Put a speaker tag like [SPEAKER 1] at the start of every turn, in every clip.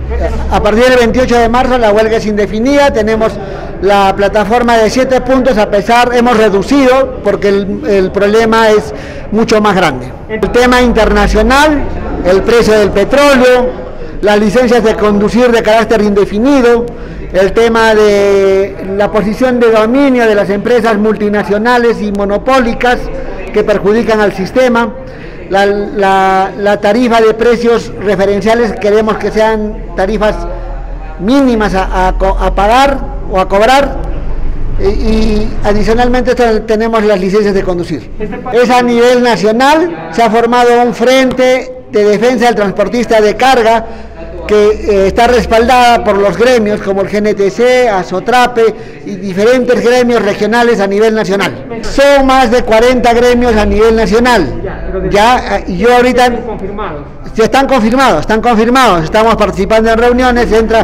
[SPEAKER 1] A partir del 28 de marzo la huelga es indefinida, tenemos la plataforma de 7 puntos, hemos reducido porque el problema es mucho más grande. El tema internacional, el precio del petróleo, las licencias de conducir de carácter indefinido, el tema de la posición de dominio de las empresas multinacionales y monopólicas que perjudican al sistema, la tarifa de precios referenciales, queremos que sean tarifas mínimas a pagar o a cobrar, y adicionalmente tenemos las licencias de conducir. Es a nivel nacional, se ha formado un frente de defensa del transportista de carga que está respaldada por los gremios como el GNTC, Asotrape y diferentes gremios regionales a nivel nacional. Son más de 40 gremios a nivel nacional. Y yo ahorita están confirmados, estamos participando en reuniones, entra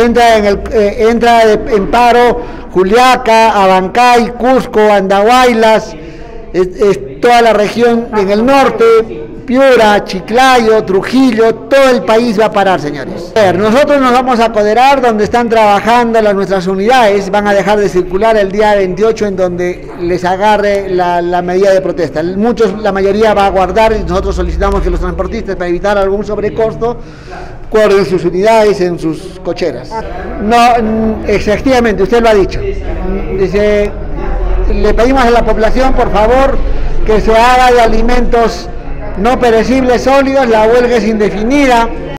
[SPEAKER 1] en paro Juliaca, Abancay, Cusco, Andahuaylas, toda la región en el norte, Piura, Chiclayo, Trujillo, todo el país va a parar, señores. Nosotros nos vamos a apoderar donde están trabajando nuestras unidades, van a dejar de circular el día 28 en donde les agarre la medida de protesta. La mayoría va a guardar, y nosotros solicitamos que los transportistas, para evitar algún sobrecosto, guarden sus unidades en sus cocheras. No, efectivamente, usted lo ha dicho. Dice, le pedimos a la población, por favor, que se haga de alimentos no perecibles sólidos, la huelga es indefinida.